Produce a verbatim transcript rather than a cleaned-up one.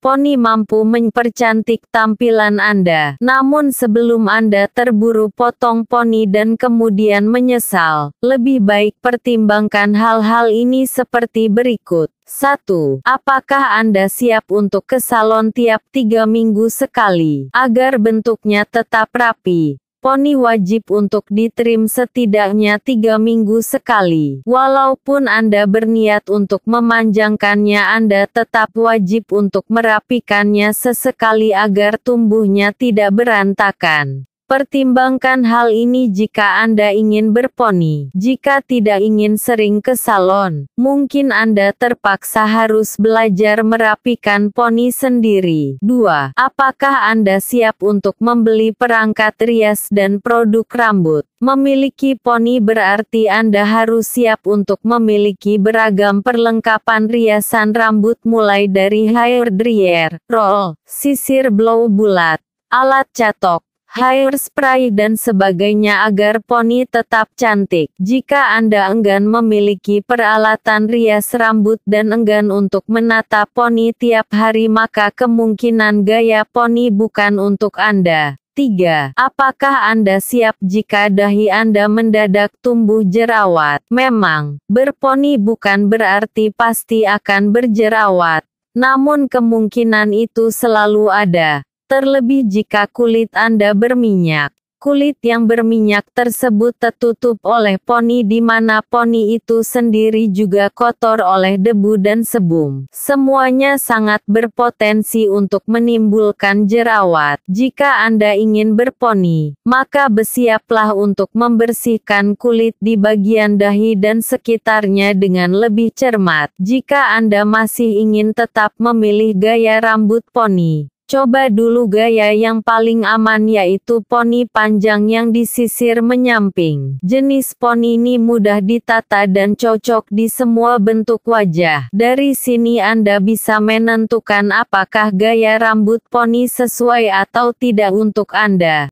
poni mampu mempercantik tampilan Anda. Namun sebelum Anda terburu potong poni dan kemudian menyesal, lebih baik pertimbangkan hal-hal ini seperti berikut. satu. Apakah Anda siap untuk ke salon tiap tiga minggu sekali? Agar bentuknya tetap rapi, poni wajib untuk ditrim setidaknya tiga minggu sekali. Walaupun Anda berniat untuk memanjangkannya, Anda tetap wajib untuk merapikannya sesekali agar tumbuhnya tidak berantakan. Pertimbangkan hal ini jika Anda ingin berponi. Jika tidak ingin sering ke salon, mungkin Anda terpaksa harus belajar merapikan poni sendiri. dua. Apakah Anda siap untuk membeli perangkat rias dan produk rambut? Memiliki poni berarti Anda harus siap untuk memiliki beragam perlengkapan riasan rambut mulai dari hair dryer, roll, sisir blow bulat, alat catok, hairspray dan sebagainya agar poni tetap cantik. Jika Anda enggan memiliki peralatan rias rambut dan enggan untuk menata poni tiap hari, maka kemungkinan gaya poni bukan untuk Anda. tiga. Apakah Anda siap jika dahi Anda mendadak tumbuh jerawat? Memang, berponi bukan berarti pasti akan berjerawat, namun kemungkinan itu selalu ada. Terlebih jika kulit Anda berminyak. Kulit yang berminyak tersebut tertutup oleh poni di mana poni itu sendiri juga kotor oleh debu dan sebum. Semuanya sangat berpotensi untuk menimbulkan jerawat. Jika Anda ingin berponi, maka bersiaplah untuk membersihkan kulit di bagian dahi dan sekitarnya dengan lebih cermat. Jika Anda masih ingin tetap memilih gaya rambut poni, coba dulu gaya yang paling aman, yaitu poni panjang yang disisir menyamping. Jenis poni ini mudah ditata dan cocok di semua bentuk wajah. Dari sini Anda bisa menentukan apakah gaya rambut poni sesuai atau tidak untuk Anda.